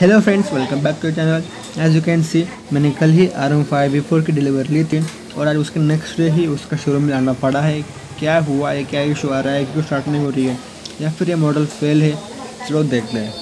Hello friends, welcome back to channel. As you can see, मैंने कल ही RM5V4 की delivery ली थी और आज उसके नेक्स्ट डे ही उसका शोरूम में आना पड़ा है। क्या हुआ है, क्या इशू आ रहा है, क्यों स्टार्ट नहीं हो रही है, या फिर ये मॉडल फेल है, चलो देखते हैं।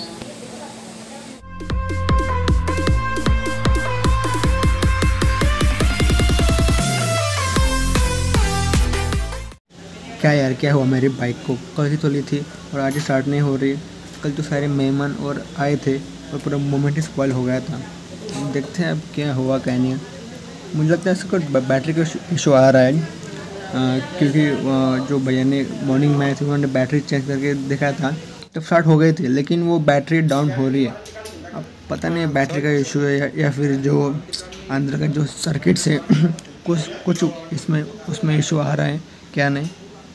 क्या यार, क्या हुआ मेरी बाइक को? कल ही तो ली थी और आज स्टार्ट नहीं हो रही। कल तो सारे मेहमान और आए थे और पूरा मोमेंट ही स्पॉइल हो गया था। देखते हैं अब क्या हुआ, क्या नहीं है। मुझे लगता है इसको बैटरी का इशू आ रहा है, क्योंकि जो भैया ने मॉर्निंग में आए थे उन्होंने बैटरी चेंज करके देखा था तब स्टार्ट हो गई थी, लेकिन वो बैटरी डाउन हो रही है। अब पता नहीं बैटरी का इशू है या फिर जो अंदर का जो सर्किट्स है कुछ इसमें उसमें इशू आ रहा है, क्या नहीं।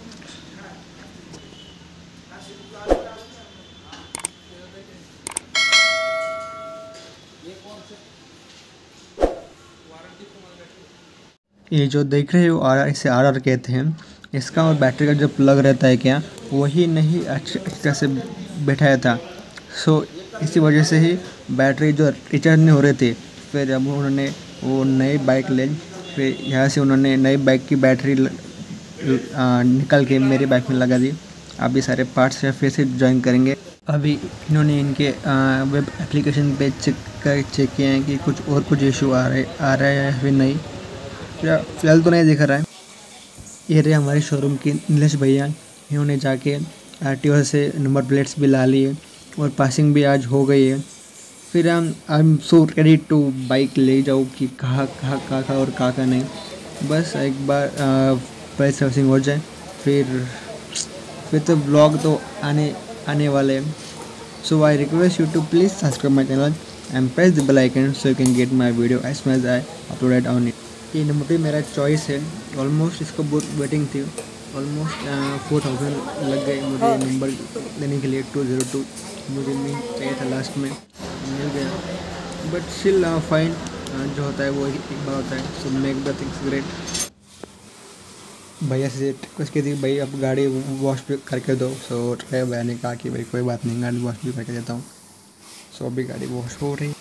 ये जो देख रहे हो इसे RR कहते हैं। इसका और बैटरी का जो प्लग रहता है क्या, वही नहीं अच्छी तरह से बैठाया था। सो इसी वजह से ही बैटरी जो रिचार्ज नहीं हो रही थी। फिर जब उन्होंने वो नई बाइक ले, फिर यहाँ से उन्होंने नई बाइक की बैटरी निकल के मेरी बाइक में लगा दी। अभी सारे पार्ट्स फिर से ज्वाइन करेंगे। अभी इन्होंने इनके वेब एप्लीकेशन पे चेक किए हैं कि कुछ इशू आ रहा है या फिर नहीं। फिलहाल तो नहीं दिख रहा है। ये रहे हमारे शोरूम के नीलेश भैया। इन्होंने जाके RTO से नंबर प्लेट्स भी ला लिए और पासिंग भी आज हो गई है। फिर I am so ready to bike ले जाऊँ कि कहाँ और कहाँ नहीं। बस एक बार पहले सर्विसिंग हो जाए, फिर तो ब्लॉग तो आने वाले हैं। So I request you to please subscribe my channel and press the bell icon so you can get my video as soon as I uploaded on it. ये नंबर मेरा चॉइस है। ऑलमोस्ट इसको बहुत waiting थी, almost 4000 लग गए मुझे number लेने के लिए। 202 मुझे नहीं चाहिए था, लास्ट में मिल गया। बट स्टिल फाइन, जो होता है वो एक बार होता है। So make the things great. भैया से रिक्वेस्ट की थी, भाई अब गाड़ी वॉश भी करके दो। सो भैया ने कहा कि भाई कोई बात नहीं, गाड़ी वॉश भी करके देता हूँ। सो अभी गाड़ी वॉश हो रही।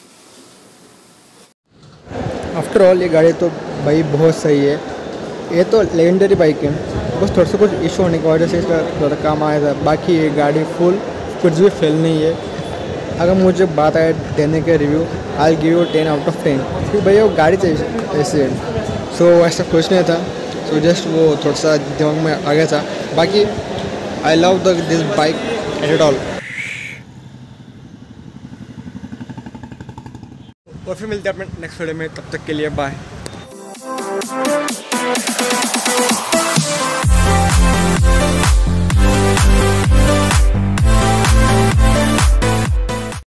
आफ्टर ऑल ये गाड़ी तो भाई बहुत सही है। ये तो लेजेंडरी बाइक है, बस थोड़ा सा कुछ इशू होने की वजह से इसका थोड़ा काम आया था। बाकी ये गाड़ी फुल कुछ भी फेल नहीं है। अगर मुझे बात आए देने के review, I give you 10 out of 10। क्योंकि भैया वो गाड़ी चाहिए ऐसे है। सो ऐसा कुछ नहीं था। सो जस्ट वो थोड़ा सा दिमाग में आ गया था। बाकी I love this bike at all. और फिर मिलते हैं अपने नेक्स्ट वीडियो में, तब तक के लिए बाय।